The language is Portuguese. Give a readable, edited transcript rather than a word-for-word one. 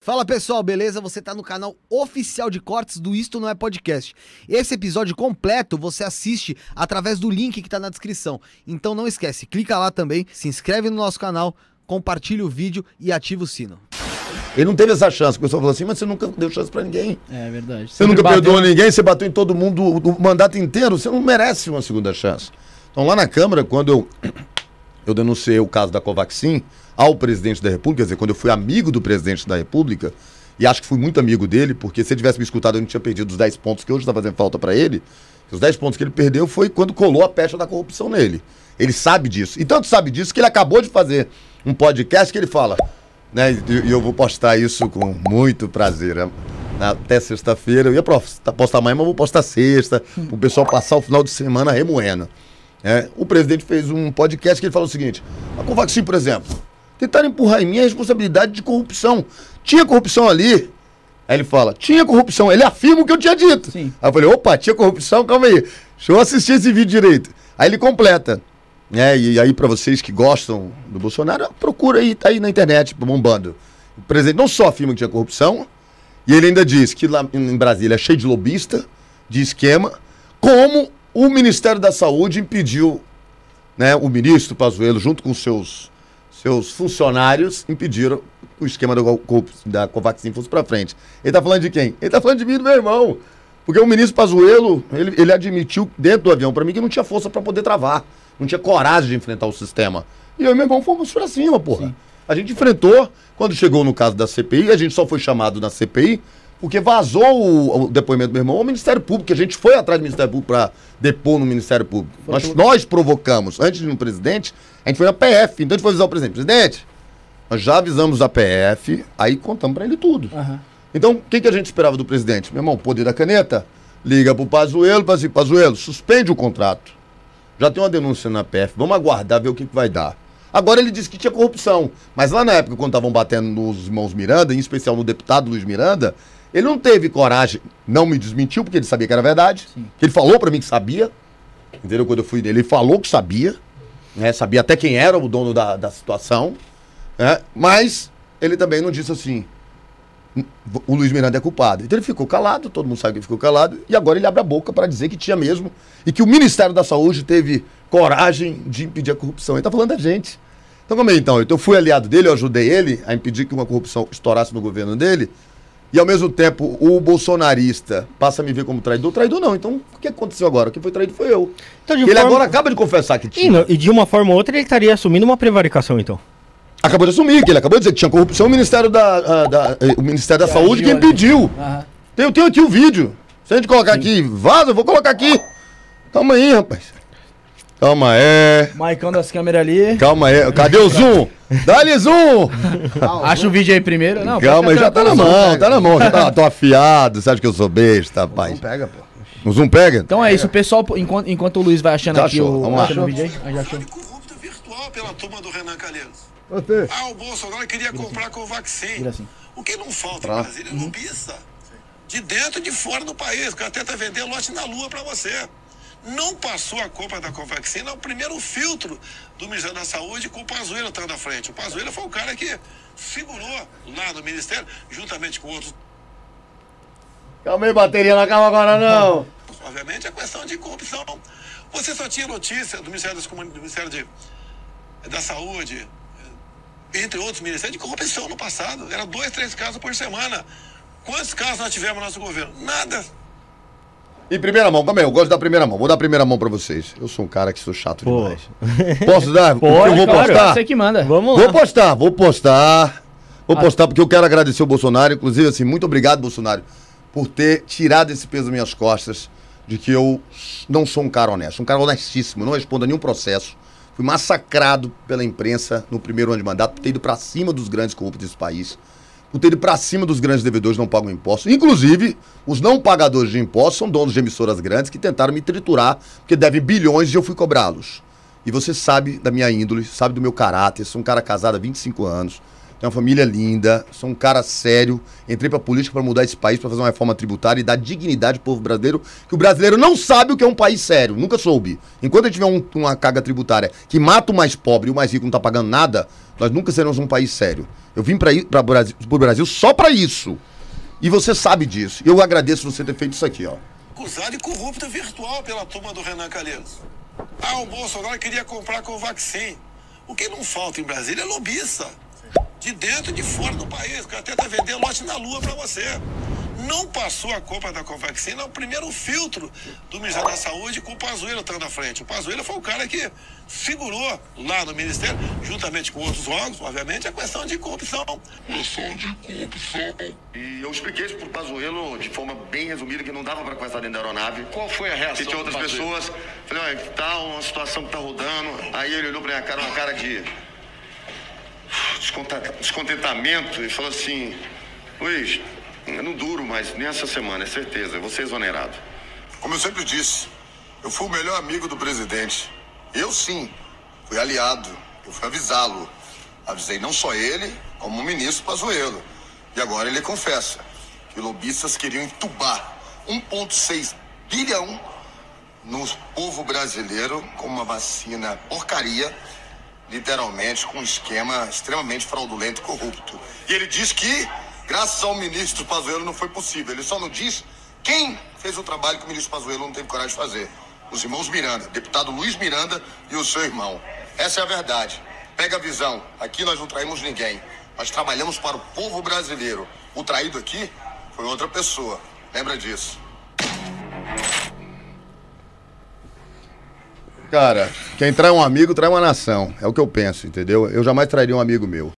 Fala pessoal, beleza? Você tá no canal oficial de cortes do Isto Não É Podcast. Esse episódio completo você assiste através do link que tá na descrição. Então não esquece, clica lá também, se inscreve no nosso canal, compartilha o vídeo e ativa o sino. Ele não teve essa chance. O pessoal falou assim, mas você nunca deu chance pra ninguém. É verdade. Você nunca perdoou ninguém, você bateu em todo mundo o mandato inteiro, você não merece uma segunda chance. Então lá na Câmara, quando eu denunciei o caso da Covaxin ao presidente da República, quer dizer, quando eu fui amigo do presidente da República, e acho que fui muito amigo dele, porque se ele tivesse me escutado eu não tinha perdido os 10 pontos que hoje está fazendo falta para ele. Os 10 pontos que ele perdeu foi quando colou a pecha da corrupção nele. Ele sabe disso. E tanto sabe disso que ele acabou de fazer um podcast que ele fala, né, e eu vou postar isso com muito prazer, né? Até sexta-feira. Eu ia postar amanhã, mas vou postar sexta, o pessoal passar o final de semana remoendo. O presidente fez um podcast que ele falou o seguinte: a Covaxin, por exemplo, tentaram empurrar em mim a responsabilidade de corrupção. Tinha corrupção ali. Aí ele fala, tinha corrupção. Ele afirma o que eu tinha dito. Sim. Aí eu falei, opa, tinha corrupção? Calma aí. Deixa eu assistir esse vídeo direito. Aí ele completa. E aí, pra vocês que gostam do Bolsonaro, procura aí, tá aí na internet, bombando. O presidente não só afirma que tinha corrupção, e ele ainda diz que lá em Brasília é cheio de lobista, de esquema, como o Ministério da Saúde impediu, né, o ministro Pazuello, junto com seus funcionários, impediram o esquema da Covaxin fosse pra frente. Ele tá falando de quem? Ele tá falando de mim e do meu irmão. Porque o ministro Pazuello, ele admitiu dentro do avião pra mim que não tinha força pra poder travar. Não tinha coragem de enfrentar o sistema. E eu e meu irmão fomos pra cima, porra. Sim. A gente enfrentou. Quando chegou no caso da CPI, a gente só foi chamado na CPI porque vazou o depoimento do meu irmão ao Ministério Público, que a gente foi atrás do Ministério Público para depor no Ministério Público. Nós provocamos, antes de ir no presidente, a gente foi na PF, então a gente foi avisar o presidente. Presidente, nós já avisamos a PF, aí contamos para ele tudo. Uhum. Então, o que a gente esperava do presidente? Meu irmão, poder da caneta, liga pro Pazuello, fala assim, Pazuello, suspende o contrato. Já tem uma denúncia na PF, vamos aguardar, ver o que vai dar. Agora ele disse que tinha corrupção, mas lá na época, quando estavam batendo nos irmãos Miranda, em especial no deputado Luiz Miranda, ele não teve coragem, não me desmentiu, porque ele sabia que era verdade. Sim. Ele falou pra mim que sabia, entendeu? Quando eu fui dele, ele falou que sabia, né? Sabia até quem era o dono da situação, né? Mas ele também não disse assim, o Luiz Miranda é culpado. Então ele ficou calado, todo mundo sabe que ele ficou calado, e agora ele abre a boca para dizer que tinha mesmo, e que o Ministério da Saúde teve coragem de impedir a corrupção. Ele tá falando da gente. Então como é então? Eu fui aliado dele, eu ajudei ele a impedir que uma corrupção estourasse no governo dele, e ao mesmo tempo o bolsonarista passa a me ver como traidor. Traidor não, então o que aconteceu agora? Quem foi traído foi eu. Então, ele agora acaba de confessar que tinha. E de uma forma ou outra ele estaria assumindo uma prevaricação, então. Acabou de assumir, que ele acabou de dizer que tinha corrupção, o Ministério da Saúde que impediu. Uhum. Eu tenho aqui o vídeo. Se a gente colocar aqui, vaza, eu vou colocar aqui. Calma aí, rapaz. Calma aí. Maicão das câmeras ali. Calma aí. Cadê o zoom? Dá-lhe zoom! Acha o vídeo aí primeiro. Não, calma aí, já tá na mão, tá na mão. Já tô afiado. Você acha que eu sou besta, rapaz? O zoom pega, pô. O zoom pega? Então é isso, o pessoal, enquanto o Luiz vai achando já aqui achou. o vídeo aí. Já achou. Corrupto virtual pela turma do Renan Calheiros. Você. O Bolsonaro queria comprar Covaxin. Assim. O que não falta em Brasília é lobista. De dentro e de fora do país. O cara tenta vender lote na lua pra você. Não passou a compra da Covaxin, é o primeiro filtro do Ministério da Saúde com o Pazuello estando à frente. O Pazuello foi o cara que segurou lá no Ministério, juntamente com outros. Calma aí, bateria, não acaba agora não. Obviamente é questão de corrupção. Você só tinha notícia do Ministério da Saúde, entre outros ministérios, de corrupção no passado. Era 2, 3 casos por semana. Quantos casos nós tivemos no nosso governo? Nada. Em primeira mão, calma aí, eu gosto da primeira mão. Vou dar a primeira mão pra vocês. Eu sou um cara que sou chato demais. Posso dar? Pode, eu vou postar? Você que manda. Vamos lá. Vou postar porque eu quero agradecer o Bolsonaro. Inclusive, assim, muito obrigado, Bolsonaro, por ter tirado esse peso das minhas costas de que eu não sou um cara honesto. Um cara honestíssimo, não respondo a nenhum processo. Fui massacrado pela imprensa no primeiro ano de mandato por ter ido pra cima dos grandes corruptos desse país. Por ter ido pra cima dos grandes devedores que não pagam impostos. Inclusive, os não pagadores de impostos são donos de emissoras grandes que tentaram me triturar, porque devem bilhões e eu fui cobrá-los. E você sabe da minha índole, sabe do meu caráter, sou um cara casado há 25 anos, tem uma família linda, sou um cara sério, entrei pra política pra mudar esse país, pra fazer uma reforma tributária e dar dignidade ao povo brasileiro, que o brasileiro não sabe o que é um país sério, nunca soube. Enquanto a gente tiver uma carga tributária que mata o mais pobre e o mais rico não tá pagando nada, nós nunca seremos um país sério. Eu vim pro Brasil só pra isso. E você sabe disso. Eu agradeço você ter feito isso aqui, ó. Acusado de corrupta virtual pela turma do Renan Calheiros. O Bolsonaro queria comprar Covaxin. O que não falta em Brasília é lobista. De dentro e de fora do país. Que até tá vendendo lote na lua pra você. Não passou a compra da Covaxin, é o primeiro filtro do Ministério da Saúde com o Pazuello estando na frente. O Pazuello foi o cara que figurou lá no Ministério, juntamente com outros órgãos, obviamente, a questão de corrupção. E eu expliquei isso pro Pazuello de forma bem resumida, que não dava para conversar dentro da aeronave. Qual foi a reação? Que tinha outras pessoas. Falei, olha, tá uma situação que tá rodando. Aí ele olhou pra minha cara, uma cara de descontentamento, e falou assim: Luiz, eu não duro mais nem essa semana, é certeza, eu vou ser exonerado. Como eu sempre disse, eu fui o melhor amigo do presidente. Eu sim, fui aliado, eu fui avisá-lo. Avisei não só ele, como o ministro Pazuello. E agora ele confessa que lobistas queriam entubar 1,6 bilhão no povo brasileiro com uma vacina porcaria, literalmente com um esquema extremamente fraudulento e corrupto. E ele diz que, graças ao ministro Pazuello, não foi possível. Ele só não diz quem fez o trabalho que o ministro Pazuello não teve coragem de fazer. Os irmãos Miranda, deputado Luiz Miranda e o seu irmão. Essa é a verdade. Pega a visão. Aqui nós não traímos ninguém. Nós trabalhamos para o povo brasileiro. O traído aqui foi outra pessoa. Lembra disso. Cara, quem trai um amigo, trai uma nação. É o que eu penso, entendeu? Eu jamais trairia um amigo meu.